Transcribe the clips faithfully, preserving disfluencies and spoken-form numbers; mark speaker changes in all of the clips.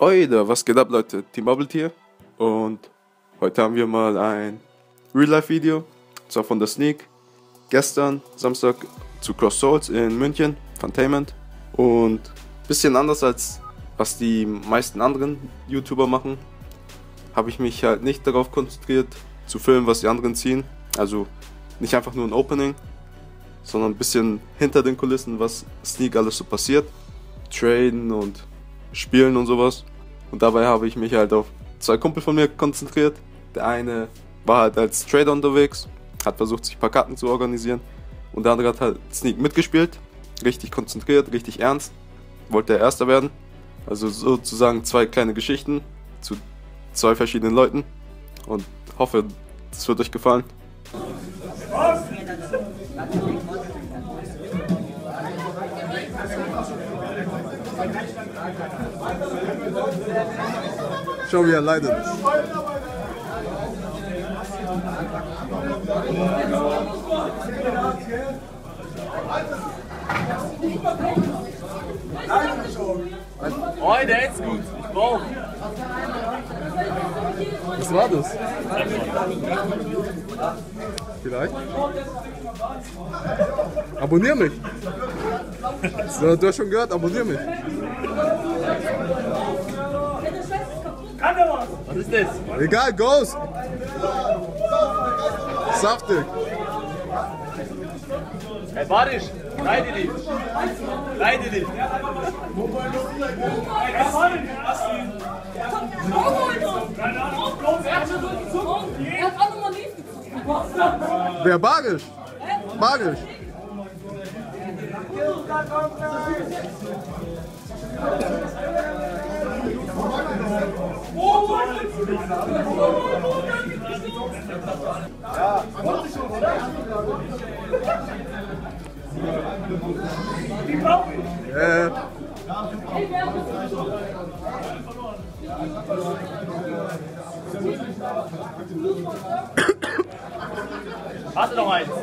Speaker 1: Oida, was geht ab, Leute? Team Bubble hier. Und heute haben wir mal ein Real-Life-Video, zwar von der Sneak. Gestern, Samstag, zu Cross Souls in München, Funtainment. Und bisschen anders als was die meisten anderen YouTuber machen, habe ich mich halt nicht darauf konzentriert, zu filmen, was die anderen ziehen. Also nicht einfach nur ein Opening, sondern ein bisschen hinter den Kulissen, was Sneak alles so passiert. Traden und Spielen und sowas. Und dabei habe ich mich halt auf zwei Kumpel von mir konzentriert. Der eine war halt als Trader unterwegs, hat versucht, sich ein paar Karten zu organisieren. Und der andere hat halt Sneak mitgespielt, richtig konzentriert, richtig ernst. Wollte er Erster werden. Also sozusagen zwei kleine Geschichten zu zwei verschiedenen Leuten. Und hoffe, es wird euch gefallen. Schau, wie er leidet.
Speaker 2: Oh, der ist gut. Ich brauch.
Speaker 1: Was war das? Vielleicht? Abonnier mich! So, du hast schon gehört, abonnier mich!
Speaker 2: Was ist das?
Speaker 1: Egal, Ghost! Saftig!
Speaker 2: Hey, Barisch, leide dich! Leide dich!
Speaker 3: Er hat auch nochmal lief gezogen.
Speaker 1: Wer? Barisch? Barisch! Äh.
Speaker 2: Warte noch eins!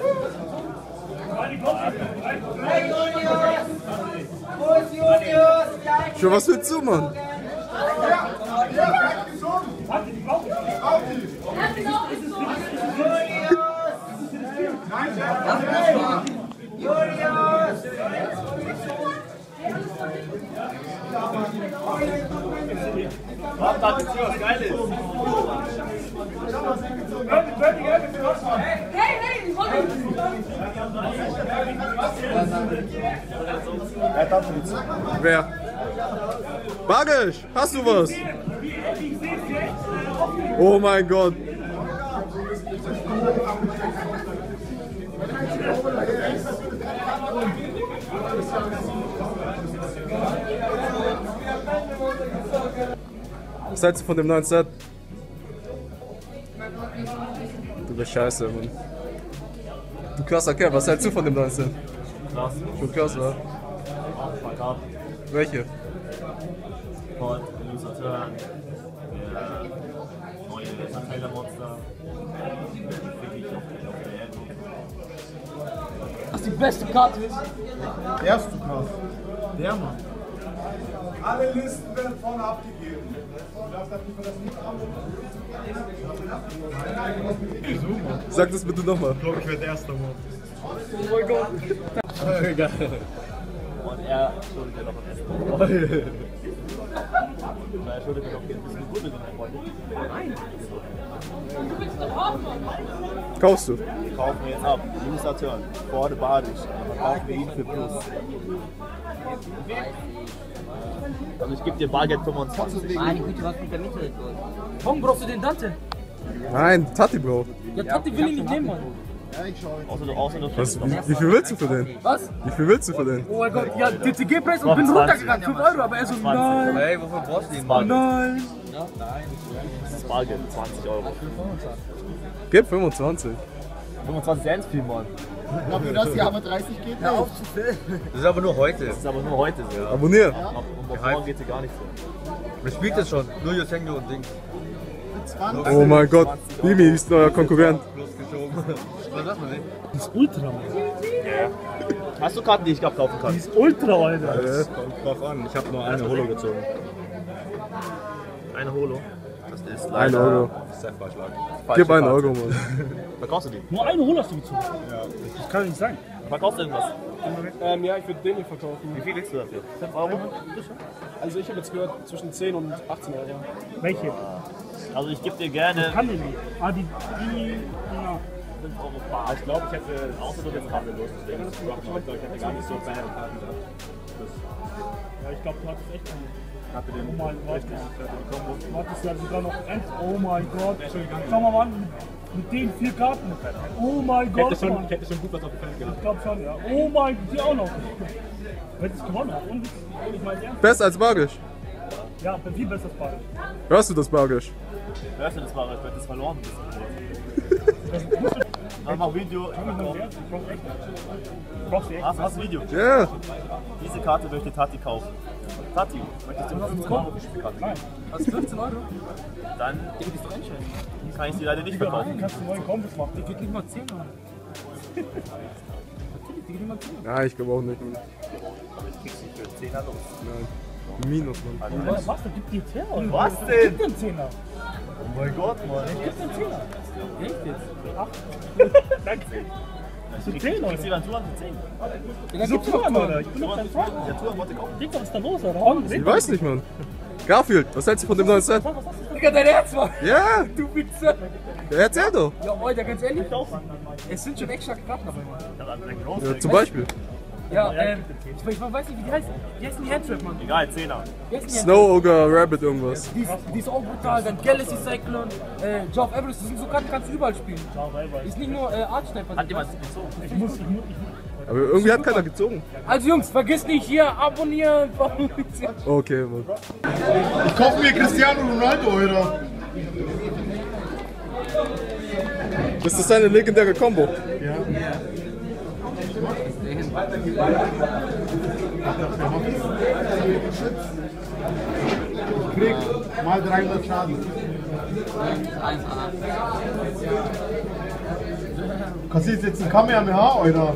Speaker 1: Schon was willst du, Mann?
Speaker 2: Warte, da gibt's hier was Geiles!
Speaker 3: Hey, hey, ich wollte nicht.
Speaker 1: Wer? Barisch! Hast du was? Oh mein Gott! Was hältst du von dem neuen Set? Du bist scheiße, Mann. Du krasser Kerl, was hältst du von dem neuen Set?
Speaker 2: Krass.
Speaker 1: Schon krass, wa?
Speaker 2: Verkauft.
Speaker 1: Welche?
Speaker 2: Von Illustrateur. Der neue Verteiler Monster. Wirklich auf der Erde.
Speaker 3: Was die beste Karte ist?
Speaker 4: Erste Karte. Der Mann.
Speaker 5: Alle Listen werden vorne abgegeben. Du darfst das nicht von das nicht
Speaker 1: Sag das bitte nochmal.
Speaker 4: Ich glaube, ich werde Erster, Mann.
Speaker 1: Oh mein Gott.
Speaker 2: Und er schuldet ja noch ein Essen. Na, er schuldet ja noch ein bisschen Gute mit meinen Freunden. Nein!
Speaker 1: Kaufst du?
Speaker 2: Wir kaufen wir jetzt ab. Illustrateur. Vor der Badisch. Dann verkaufen wir ihn für Plus. Und ich gebe dir Bargeld fünfundzwanzig.
Speaker 6: Meine Güte, was mit der Mitte ist los?
Speaker 3: Warum brauchst du den Dante?
Speaker 1: Nein, Tati, Bro.
Speaker 3: Ja, Tati will ihn nicht nehmen, Mann.
Speaker 2: Außer du, außer du
Speaker 1: Was, wie, wie viel willst du für den?
Speaker 3: Was?
Speaker 1: Wie viel willst du für den?
Speaker 3: Oh mein Gott, ja, T T G-Preis und bin runtergegangen, fünf Euro, aber er so, nein,
Speaker 6: Hey, wofür brauchst du den?
Speaker 2: Bargeld.
Speaker 3: nein.
Speaker 2: Das ist Bargeld, zwanzig Euro.
Speaker 1: Gib fünfundzwanzig.
Speaker 2: fünfundzwanzig Cent viel, Mann.
Speaker 4: Dafür, dass die aber dreißig geht, hör auf zu filmen.
Speaker 6: Das ist aber nur heute.
Speaker 2: Das ist aber nur heute so.
Speaker 1: Abonnier.
Speaker 2: Und auf morgen geht es gar nicht so.
Speaker 6: Wer spielt das schon? Nur Yosengo und Ding.
Speaker 4: zwanzig.
Speaker 1: Oh mein Gott. Bimi ist neuer Konkurrent.
Speaker 6: Plus geschoben. Was sagt man nicht?
Speaker 3: Die ist ultra, Mann.
Speaker 2: Ja. Hast du Karten, die ich kaufen kann?
Speaker 3: Die ist ultra, Alter.
Speaker 4: Kommt drauf an, ich habe nur eine Holo gezogen.
Speaker 2: Eine Holo. Das ist
Speaker 1: Ein
Speaker 2: leider
Speaker 1: Euro.
Speaker 2: Vorschlag.
Speaker 1: Gib einen Euro, Mann.
Speaker 2: Verkaufst du die?
Speaker 7: Nur eine Holo hast du gezogen. Ja. Das kann nicht sein.
Speaker 2: Verkaufst du irgendwas?
Speaker 8: Ähm, ja, ich würde den hier verkaufen.
Speaker 2: Wie viel willst du dafür? fünf Euro?
Speaker 8: Also ich habe jetzt gehört zwischen zehn und achtzehn Euro.
Speaker 7: Welche?
Speaker 2: Also ich gebe dir gerne
Speaker 7: Kann die nicht. Ah, die. die ja.
Speaker 2: fünf Euro bar. Ich glaube, ich hätte, außer du bist kabellos, deswegen ist es überhaupt nicht, ich hätte gar nicht so viele Karten gehabt.
Speaker 7: Ja, ich glaube, du hattest echt einen.
Speaker 2: Hatte den
Speaker 7: Oh mein Gott.
Speaker 2: richtig fertigen Kombo.
Speaker 7: Du hattest ja sogar noch eins. Oh mein Gott. Schau mal, Mann. Mit den vier Karten. Oh mein Gott.
Speaker 8: Ich hätte, schon,
Speaker 7: Mann.
Speaker 8: ich hätte schon gut was auf dem Feld
Speaker 7: Ich
Speaker 8: gehabt.
Speaker 7: glaube schon, ja. Oh mein Gott, die auch noch. Du hättest gewonnen. Und ich meine ernst.
Speaker 1: Besser als Magisch.
Speaker 7: Ja, viel besser als Ball.
Speaker 1: Hörst du das Magisch?
Speaker 2: Hörst du das mal, ich hätte es verloren. Dann mach Video.
Speaker 7: Ich brauch echt. Ich brauch sie echt.
Speaker 2: Hast du das Video?
Speaker 1: Ja.
Speaker 2: Diese Karte möchte Tati kaufen. Tati, möchtest du fünfzehn Euro für die Karte?
Speaker 7: Nein.
Speaker 8: Hast du fünfzehn Euro?
Speaker 2: Dann kann ich sie leider nicht verkaufen.
Speaker 7: Kannst du neuen Kombos machen.
Speaker 8: Die geht nicht mal zehn Euro. Natürlich, die geht nicht mal zehn Euro.
Speaker 1: Ja, ich glaube auch nicht.
Speaker 2: Aber ich krieg sie für zehner los.
Speaker 1: Nein. Minus, Mann.
Speaker 7: Was, was? Da gibt die Zehner. oder?
Speaker 2: Was
Speaker 7: Gib
Speaker 2: denn?
Speaker 7: den Zehner.
Speaker 2: Oh mein Gott, Mann.
Speaker 7: Gib den Zehner.
Speaker 8: Echt jetzt?
Speaker 7: Danke.
Speaker 2: Ich krieg, ich krieg sie dann Touren für zehn.
Speaker 7: Wieso Touren, Alter? Ich bin doch kein Freund.
Speaker 2: Ja, Touren wollte ich kaufen.
Speaker 7: Digga, was ist da los, Alter?
Speaker 1: Ich weiß nicht, Mann. Garfield, was hältst du von dem neuen Set?
Speaker 8: Digga, dein Herz war.
Speaker 1: Ja,
Speaker 8: Du Wichser.
Speaker 1: ja, erzähl doch.
Speaker 8: Ja, Alter, ganz ehrlich. Es sind schon extra Karten dabei, Mann.
Speaker 2: Ich hab einen großen.
Speaker 1: Ja, zum Beispiel.
Speaker 8: Ja, ähm, ich, ich weiß nicht, wie die heißen. Wie heißen die Handtrap, Mann?
Speaker 2: Egal, zehner.
Speaker 8: Wie heißen die
Speaker 1: Snow Ogre Rabbit irgendwas.
Speaker 8: Die ist, die ist auch brutal, dann Galaxy Cyclone, äh, Job Everest, das sind so Karten, kannst du überall spielen. Ist nicht nur äh, Artstyle.
Speaker 2: Hat jemand gezogen?
Speaker 7: Ich muss, ich muss, ich muss.
Speaker 1: Aber irgendwie hat keiner gezogen.
Speaker 8: Also Jungs, vergiss nicht hier abonnieren.
Speaker 1: Okay, Mann.
Speaker 4: Ich kaufe mir Cristiano Ronaldo, Alter.
Speaker 1: Das ist eine legendäre Combo.
Speaker 4: Ich krieg mal dreihundert Schaden. Kassierst jetzt ein Kamehameha, Alter.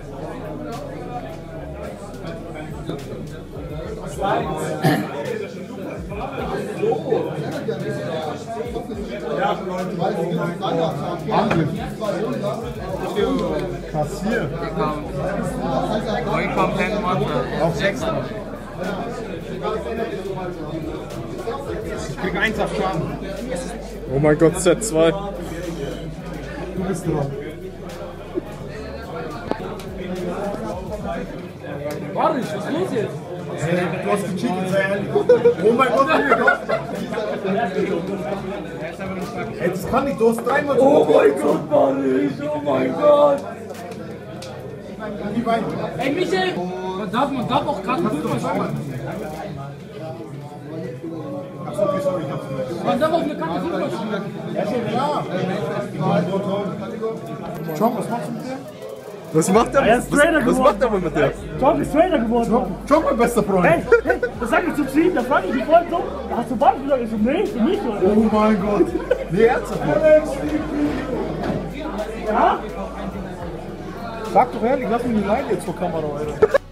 Speaker 4: Angriff. Kassier. Auf sechs. Ich krieg eins auf Schaden.
Speaker 1: Oh mein Gott, Set zwei.
Speaker 4: Du bist dran.
Speaker 8: Warte, was ist los jetzt?
Speaker 4: Du hast gecheatet, sei ehrlich. Oh mein Gott, Digga. Ey, das kann nicht, du hast dreimal
Speaker 8: Oh mein Gott, Mann, oh mein Gott. Ey, Michael, man darf, man darf auch Karten fünfmal spielen. Man darf auch eine Karte fünfmal spielen.
Speaker 4: John, was machst du mit dir?
Speaker 1: Was macht der?
Speaker 7: Er ist
Speaker 1: Was,
Speaker 7: Trainer
Speaker 1: was
Speaker 7: geworden.
Speaker 1: macht der wohl mit der?
Speaker 7: John ist Trainer geworden.
Speaker 4: John, mein bester Freund.
Speaker 7: Hey, hey, das sag ich zu ziehen, das sag ich nicht voll so. Hast du Ball gesagt? Ich so, nee, für mich, oder?
Speaker 4: Oh mein Gott. Nee, ernsthaft.
Speaker 7: Ja?
Speaker 4: Sag doch ehrlich, lass mich nicht leiden jetzt vor Kamera, Alter.